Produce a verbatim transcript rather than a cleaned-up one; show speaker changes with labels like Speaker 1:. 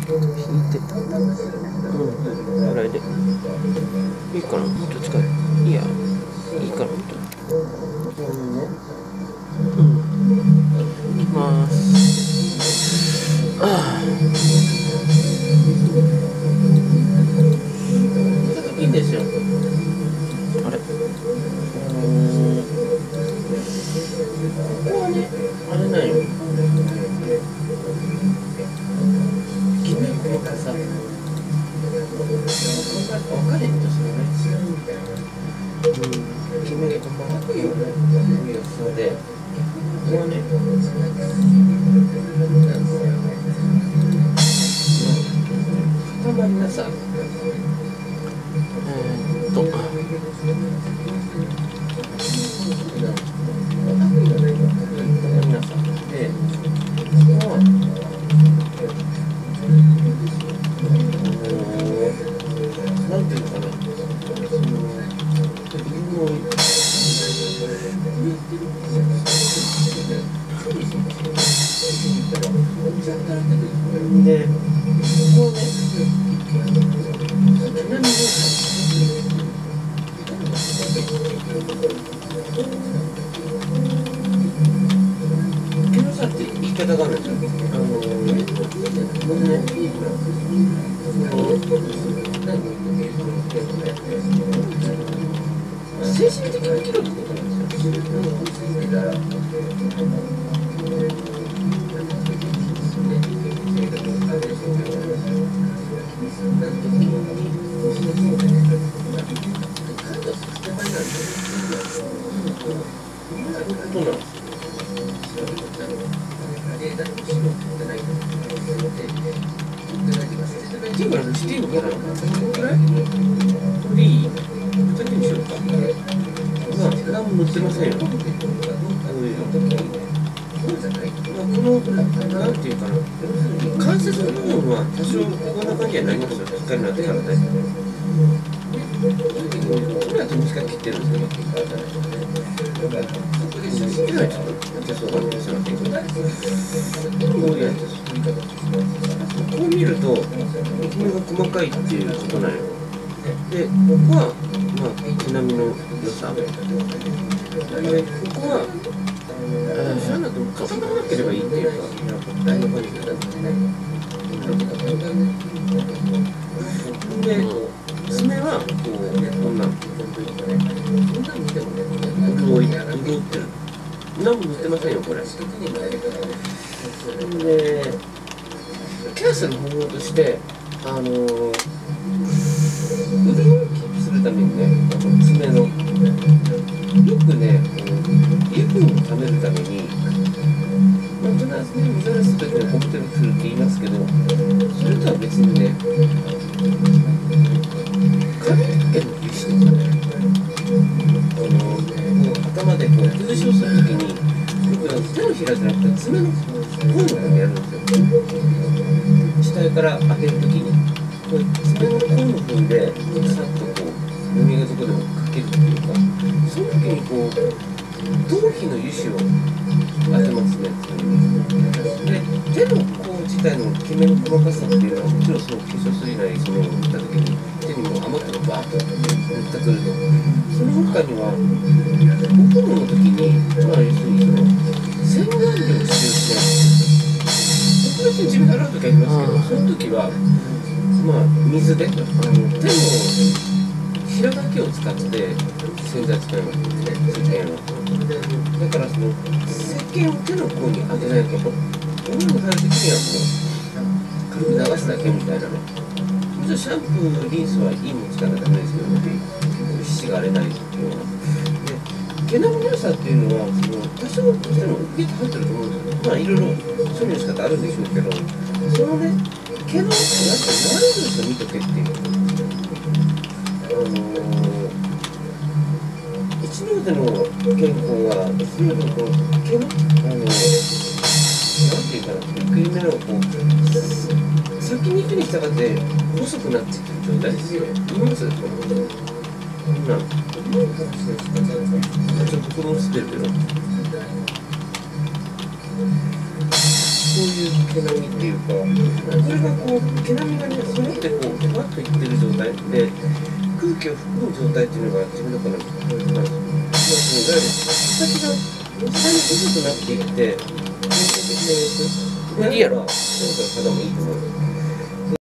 Speaker 1: 引いて、うん、ぐらいでいいかな。もっと近い。いや、いいかな。もっと、うん、いきます。ああ、いいんですよ。あれ、あのー、ここはね、あれなんよ。きめ細かさ。分かれへんとするね。うん、きめ細かくいう予想で、ここはね、塊なさ、えーっと、塊なさ、で、ここは、なんていうのかな、その、もう、で、ここね、ちなみに、毛の差って言い方があるんですよ。あのー、僕ね、精神的な記録ってことなんですよ。そうなんです。っていうか、していいのかな。このくらいこれでいい？ふたつにしようか。まあ、何も塗ってませんよ。こういうの。まあ、この、なんていうかな。関節の部分は多少こんな感じになりますよ。しっかりなってからね。これは短く切ってるんですけど。今はちょっと手相が見せませんけど。こういうやつです。こう見ると、きめが細かいっていうことなんよ。で、ここは、まあ、ちなみの良さ。で、ここは、えー、知らなくても固まらなければいいっていうか、こんな感じで。で、爪は、こう、こんな、潤い、潤ってる。何も塗ってませんよ、これ。で、ケアスの方法として、あのー、潤いをキープするためにね、この爪の、よくね、油分を溜めるために、まあ、必ずね、水洗いするときにゴム手袋って言いますけど、それとは別にね、髪の毛の油脂とかね、あのー、こう頭でこう崩しをするときに、よく手のひらじゃなくて爪の甲の方でやるんですよ。下から上げるときに、こう爪の甲の部分でさっとこう耳のところでもかけるっていうか、その時にこう頭皮の油脂を当てますね。で、手の甲自体のきめの細かさっていうのはもちろんその化粧水なりそのを塗った時に手にも余ったのバーッと塗ってくると、その他にはお風呂の時に、まあ要するにその洗顔料を使用しない。特別に自分で洗う時ありますけど、その時はまあ水であの手のひらだけを使って洗剤使いますね、石鹸を。だからその石鹸を手の甲に当てないと、お風呂に入る時にはもう軽く流すだけみたいなね。もちろんシャンプー、リンスはいいもの使わないとダメですけどね、皮脂が荒れないっていうのは。で、毛並みの良さっていうのは、その多少としても受けて入ってると思うんですよ。まあいろいろ処理の仕方あるんでしょうけど、そのね、毛のなんか何度しか見とけっていう。あのー、一ノ瀬の健康は、一ノ瀬のこの毛の、あのー、なんていうかな、ゆっくりめのこう、先に行くに従って細くなっていってる状態ですよ。見ます？こんな。ちょっとこの捨てるけど。そういういう毛並みっていうか、これがこう毛並みがね揃ってこうふわっといってる状態で空気を含む状態っていうのが自分の中のポイントなんですよ。まあ、そのいわゆる毛先が下に細くなっていって、いいやろ。そういう肌もいいと思う。